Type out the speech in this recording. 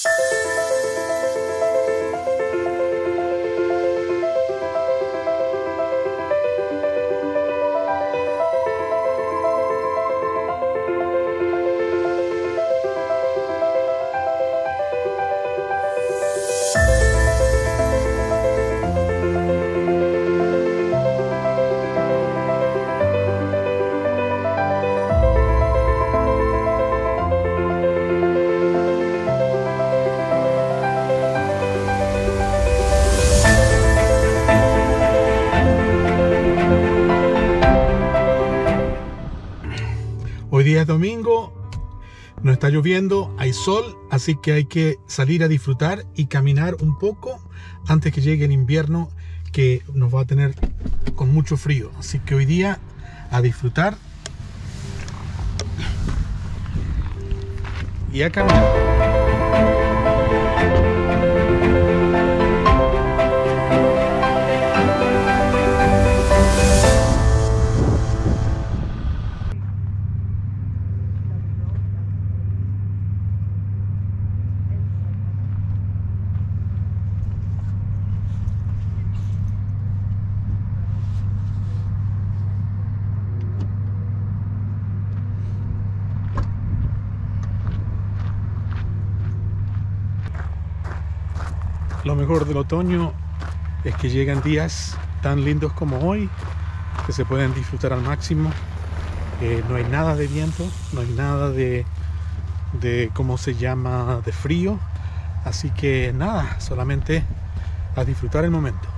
Hoy día es domingo, no está lloviendo, hay sol, así que hay que salir a disfrutar y caminar un poco antes que llegue el invierno, que nos va a tener con mucho frío. Así que hoy día a disfrutar y a caminar. Lo mejor del otoño es que llegan días tan lindos como hoy, que se pueden disfrutar al máximo. No hay nada de viento, no hay nada de ¿cómo se llama?, de frío. Así que nada, solamente a disfrutar el momento.